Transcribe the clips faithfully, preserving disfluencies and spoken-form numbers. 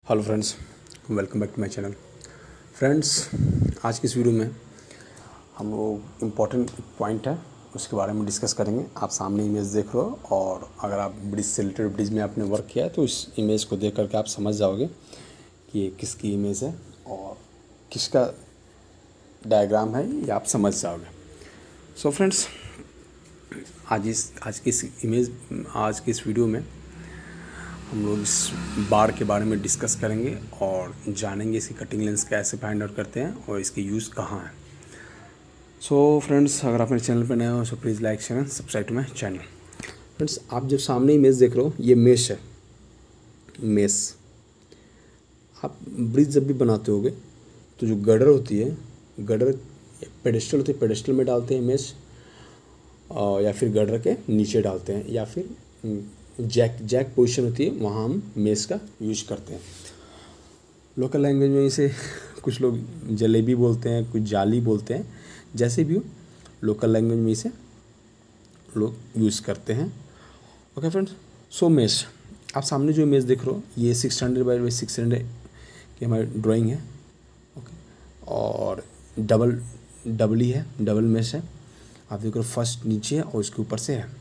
Hello friends, welcome back to my channel. Friends, आज की इस वीडियो में हम लोग इम्पोर्टेंट पॉइंट है उसके बारे में डिस्कस करेंगे। आप सामने इमेज देख रहे हो और अगर आप ब्रिज से रिलेटेड ब्रिज में आपने वर्क किया है तो इस इमेज को देख करके आप समझ जाओगे कि ये किसकी इमेज है और किसका डायग्राम है, ये आप समझ जाओगे। सो फ्रेंड्स, आज इस आज की इस इमेज आज की इस वीडियो में हम लोग इस बार के बारे में डिस्कस करेंगे और जानेंगे इसकी कटिंग लेंस कैसे फाइंड आउट करते हैं और इसके यूज़ कहाँ है। सो फ्रेंड्स, अगर आप मेरे चैनल पर नए हो तो please like share subscribe to my channel. Friends, आप जब सामने इमेज देख रहे हो, ये मेश है। मेश आप ब्रिज जब भी बनाते होगे तो जो गडर होती है, गडर पेडेस्टल होती है, पेडेस्टल में डालते हैं इमेज, या फिर गडर के नीचे डालते हैं, या फिर जैक जैक पोजीशन होती है, वहाँ हम मेश का यूज करते हैं। लोकल लैंग्वेज में इसे कुछ लोग जलेबी बोलते हैं, कुछ जाली बोलते हैं, जैसे भी हो लोकल लैंग्वेज में इसे लोग यूज़ करते हैं। ओके फ्रेंड्स, सो मेश आप सामने जो इमेज देख रहे हो, ये six hundred by six hundred की हमारी ड्राइंग है। ओके, और डबल डबल ही है, डबल मेश है। आप देख रहे हो फर्स्ट नीचे है और उसके ऊपर से है।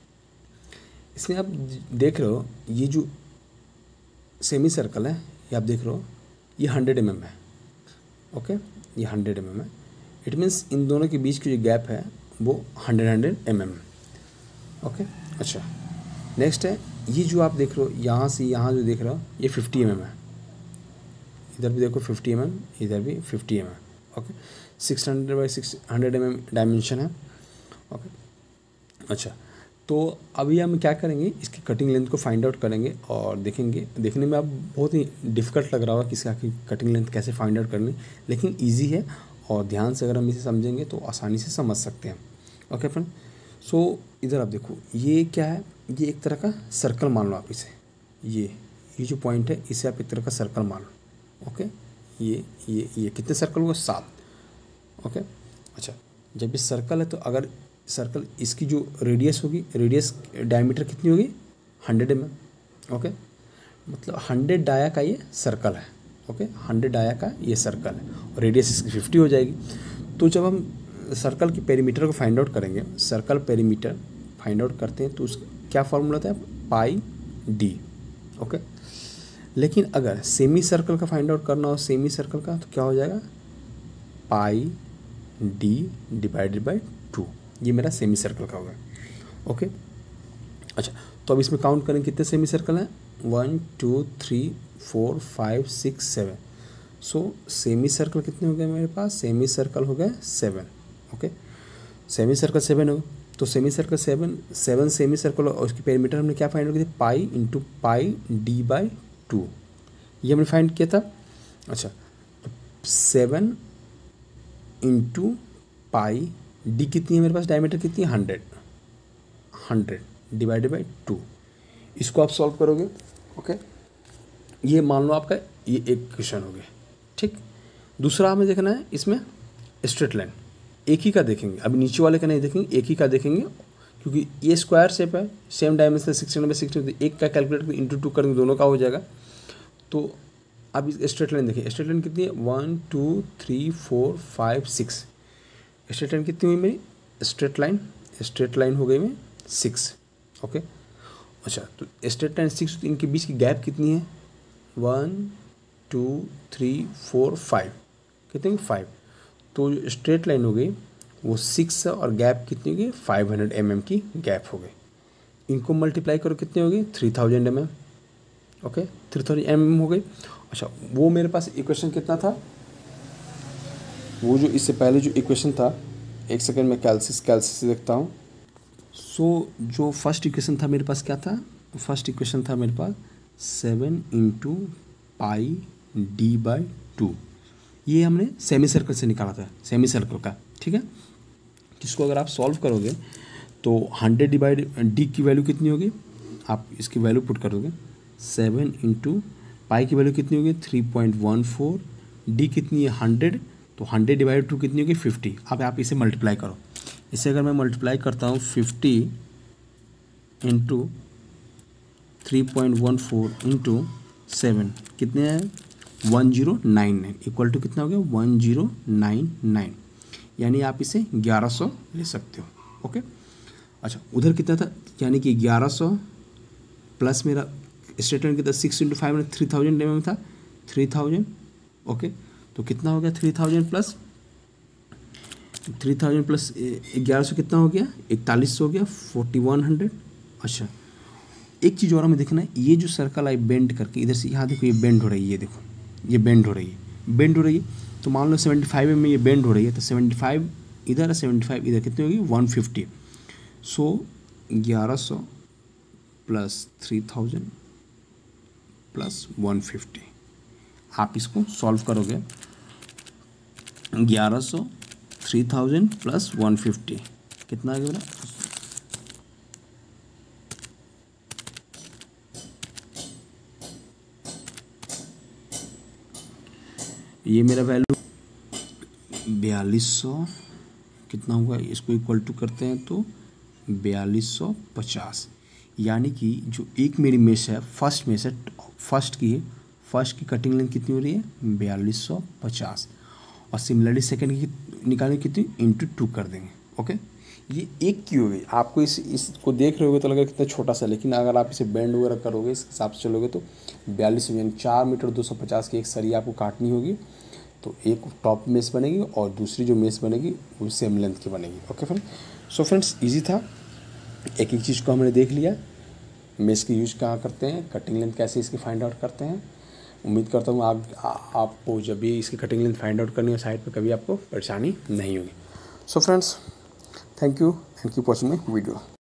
इसमें आप देख रहे हो ये जो सेमी सर्कल है, ये आप देख रहे हो ये हंड्रेड एम एम है। ओके, ये हंड्रेड एम एम है। इट मीन्स इन दोनों के बीच की जो गैप है वो hundred hundred M M. Okay, अच्छा, नेक्स्ट है ये जो आप देख रहे हो यहाँ से यहाँ जो देख रहे हो ये फिफ्टी एम एम है। इधर भी देखो फिफ्टी एम एम, इधर भी fifty M M. Okay, six hundred by six hundred M M dimension है। ओके, अच्छा, तो अभी हम क्या करेंगे, इसकी कटिंग लेंथ को फाइंड आउट करेंगे और देखेंगे। देखने में आप बहुत ही डिफ़िकल्ट लग रहा होगा कि इसकी कटिंग लेंथ कैसे फाइंड आउट करनी, लेकिन इजी है और ध्यान से अगर हम इसे समझेंगे तो आसानी से समझ सकते हैं। ओके फ्रेंड, सो इधर आप देखो ये क्या है, ये एक तरह का सर्कल मान लो आप इसे। ये ये जो पॉइंट है इसे आप एक तरह का सर्कल मान लो। ओके, ये ये ये कितने सर्कल हुआ? सात। ओके, अच्छा, जब ये सर्कल है तो अगर सर्कल इसकी जो रेडियस होगी, रेडियस डायमीटर कितनी होगी? Hundred M M. ओके, मतलब हंड्रेड डाया का ये सर्कल है। ओके, हंड्रेड डाया का ये सर्कल है और रेडियस इसकी फिफ्टी हो जाएगी। तो जब हम सर्कल की पेरीमीटर को फाइंड आउट करेंगे, सर्कल पेरीमीटर फाइंड आउट करते हैं तो उस क्या फॉर्मूला होता है? पाई डी। ओके, लेकिन अगर सेमी सर्कल का फाइंड आउट करना हो, सेमी सर्कल का, तो क्या हो जाएगा? Pi D divided by two. ये मेरा सेमी सर्कल का होगा। ओके, अच्छा, तो अब इसमें काउंट करें कितने सेमी सर्कल हैं? One two three four five six seven. So semi circle कितने हो गए मेरे पास? सेमी सर्कल हो गए seven. Okay, semi circle seven हो, तो semi circle seven seven semi circle और उसकी पेरीमीटर हमने क्या फाइंड किया? Pi into pi D by two, ये हमने फाइंड किया था। अच्छा, तो सेवन इंटू पाई डी कितनी है मेरे पास? डायमीटर कितनी है? Hundred. Hundred divided by two, इसको आप सॉल्व करोगे। ओके, ये मान लो आपका ये एक क्वेश्चन हो गया। ठीक, दूसरा हमें देखना है इसमें स्ट्रेट लाइन, एक ही का देखेंगे, अभी नीचे वाले का नहीं देखेंगे, एक ही का देखेंगे, क्योंकि ये स्क्वायर शेप है, same dimension sixteen by sixteen, एक का कैलकुलेट कर इंटू टू करेंगे, दोनों का हो जाएगा। तो अब स्ट्रेट लाइन देखिए, स्ट्रेट लाइन कितनी है? One two three four five six. Straight line कितनी हुई मेरी? स्ट्रेट लाइन स्ट्रेट लाइन हो गई में सिक्स। ओके, अच्छा, तो स्ट्रेट लाइन सिक्स, तो इनके बीच की गैप कितनी है? One two three four five, कितनी? फाइव। तो जो स्ट्रेट लाइन हो गई वो सिक्स है और गैप कितनी हो गई? फाइव हंड्रेड एम एम की गैप हो गई। इनको मल्टीप्लाई करो, कितनी हो गई? Three thousand M M. Okay, three thousand M M हो गई। अच्छा, वो मेरे पास इक्वेशन कितना था? वो जो इससे पहले जो इक्वेशन था, एक सेकेंड में कैलसिस कैलसिस देखता हूँ। सो so, जो फर्स्ट इक्वेशन था मेरे पास क्या था? फर्स्ट इक्वेशन था मेरे पास seven into pi D by two. ये हमने सेमी सर्कल से निकाला था, सेमी सर्कल का। ठीक है, जिसको अगर आप सॉल्व करोगे तो हंड्रेड डिवाइड डी की वैल्यू कितनी होगी? आप इसकी वैल्यू पुट करोगे, सेवन इंटू पाई की वैल्यू कितनी होगी? Three point one four. D कितनी है? हंड्रेड, तो हंड्रेड डिवाइड टू कितनी होगी? फिफ्टी। अब आप इसे मल्टीप्लाई करो, इसे अगर मैं मल्टीप्लाई करता हूँ fifty into three point one four into seven कितने हैं, one zero nine nine equal to कितना हो गया, वन जीरो नाइन नाइन, यानी आप इसे ग्यारह सौ ले सकते हो। ओके, अच्छा उधर कितना था, यानी कि ग्यारह सौ प्लस मेरा स्टेटमेंट कितना, six into five three thousand में था, थ्री थाउजेंड। ओके, तो कितना हो गया, three thousand plus three thousand plus ग्यारह सौ कितना हो गया, इकतालीस सौ हो गया, फोर्टी वन हंड्रेड। अच्छा एक चीज़ और हमें देखना है, ये जो सर्कल आई बेंड करके इधर से यहाँ देखो, ये बेंड हो रही है, ये देखो ये बेंड हो रही है, बेंड हो रही है। तो मान लो सेवेंटी फाइव में ये बेंड हो रही है, तो सेवेंटी फाइव इधर है, सेवेंटी फाइव इधर, कितनी होगी, वन फिफ्टी। सो ग्यारह सौ plus three thousand plus one fifty, आप इसको सॉल्व करोगे, ग्यारह सौ three thousand plus one fifty कितना आ गया मेरा, ये मेरा वैल्यू बयालीस सौ कितना हुआ, इसको इक्वल टू करते हैं तो बयालीस सौ पचास, यानी कि जो एक मेरी मेश है, फर्स्ट मेश है, फर्स्ट की है, फर्स्ट की कटिंग लेंथ कितनी हो रही है, बयालीस सौ पचास, और सिमिलरली सेकंड की निकालने कितनी, इंटू टू कर देंगे। ओके, ये एक की हो गई, आपको इस इसको देख रहे होगे तो लगेगा कितना छोटा सा, लेकिन अगर आप इसे बेंड वगैरह करोगे, इस हिसाब से चलोगे तो बयालीस यानी चार मीटर दो सौ पचास की एक सरिया आपको काटनी होगी, तो एक टॉप मेस बनेगी और दूसरी जो मेस बनेगी वो सेम लेंथ की बनेगी। Okay friend, so friends easy था, एक एक चीज़ को हमने देख लिया, मेस की यूज कहाँ करते हैं, कटिंग लेंथ कैसे इसकी फाइंड आउट करते हैं। उम्मीद करता हूँ आप आ, आपको जब भी इसकी कटिंग लेंथ फाइंड आउट करनी हो साइड पे, कभी आपको परेशानी नहीं होगी। So friends thank you and keep watching my video.